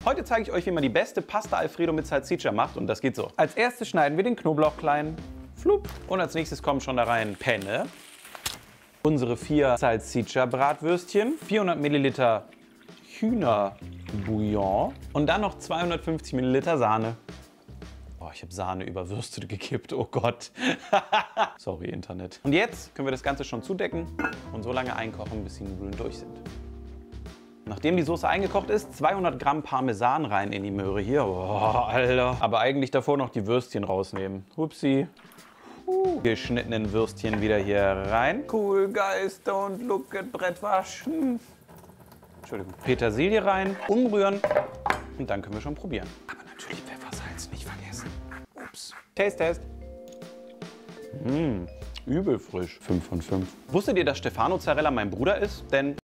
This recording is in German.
Heute zeige ich euch, wie man die beste Pasta Alfredo mit Salsiccia macht und das geht so. Als erstes schneiden wir den Knoblauch klein. Flup. Und als nächstes kommen schon da rein Penne. Unsere 4 Salsiccia-Bratwürstchen. 400 Milliliter Hühnerbouillon. Und dann noch 250 Milliliter Sahne. Oh, ich habe Sahne über Würste gekippt. Oh Gott. Sorry, Internet. Und jetzt können wir das Ganze schon zudecken und so lange einkochen, bis die Nudeln durch sind. Nachdem die Soße eingekocht ist, 200 Gramm Parmesan rein in die Möhre hier. Oh, Alter. Aber eigentlich davor noch die Würstchen rausnehmen. Upsi. Geschnittenen Würstchen wieder hier rein. Cool, guys, don't look at Bratwurst. Entschuldigung. Petersilie rein, umrühren und dann können wir schon probieren. Aber natürlich Pfeffersalz nicht vergessen. Ups. Taste Test. Übel frisch. 5 von 5. Wusstet ihr, dass Stefano Zarella mein Bruder ist? Denn